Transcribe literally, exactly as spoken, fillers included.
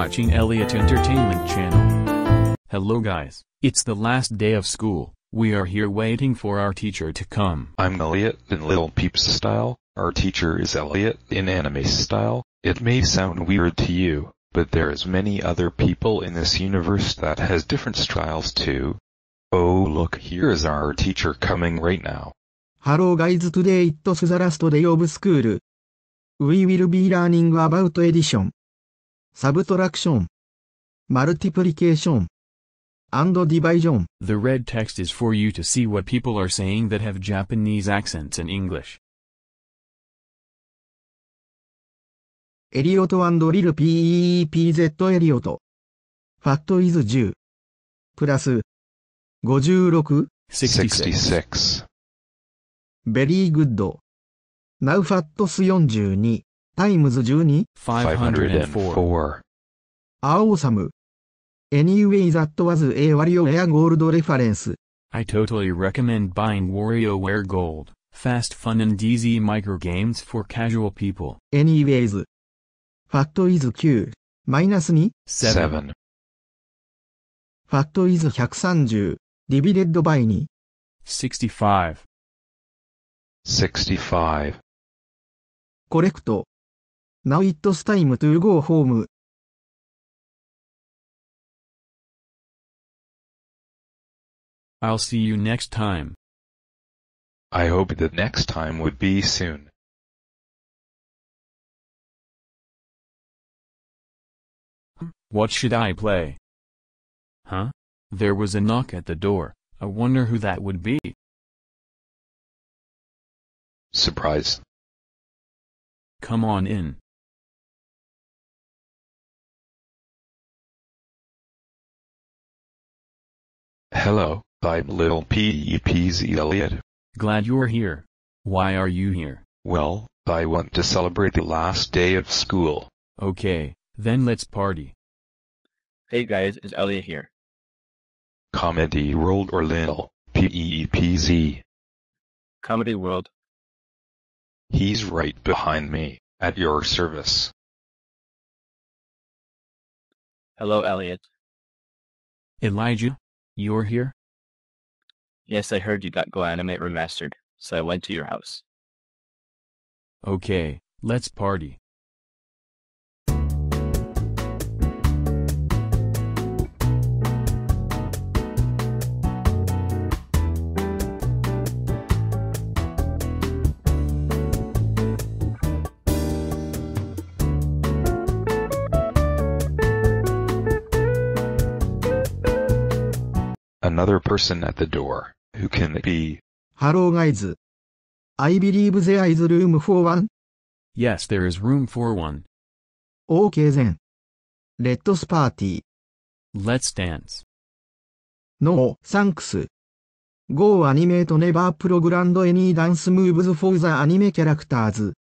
watching Elliot Entertainment Channel. Hello guys, it's the last day of school. We are here waiting for our teacher to come. I'm Elliot in Little Peeps style. Our teacher is Elliot in anime style. It may sound weird to you, but there is many other people in this universe that has different styles too. Oh look, here is our teacher coming right now. Hello guys, today it's the last day of school. We will be learning about addition, subtraction, multiplication, and division. The red text is for you to see what people are saying that have Japanese accents in English. Elliot and Lil Peepz Elliot. Fat is ten. Plus fifty-six. sixty-six. Very good. Now fat's forty-two. Times twelve. five hundred four. Awesome. Anyway, that was a WarioWare Gold reference. I totally recommend buying WarioWare Gold. Fast, fun and easy microgames for casual people. Anyways. Fat is nine. Minus two. seven. Fat is one hundred thirty. Divided by two. sixty-five. sixty-five. Correct. Now it's time to go home. I'll see you next time. I hope the next time would be soon. What should I play? Huh? There was a knock at the door. I wonder who that would be. Surprise. Come on in. Hello, I'm Little Peepz Elliot. Glad you're here. Why are you here? Well, I want to celebrate the last day of school. Okay, then let's party. Hey guys, it's Elliot here. Comedy World or Lil Peepz. Comedy World. He's right behind me, at your service. Hello, Elliot. Elijah? You're here? Yes, I heard you got Go Animate Remastered, so I went to your house. Okay, let's party. Another person at the door. Who can it be? Hello guys. I believe there is room for one. Yes, there is room for one. Okay then. Let's party. Let's dance. No, thanks. Go Animate never programmed any dance moves for the anime characters.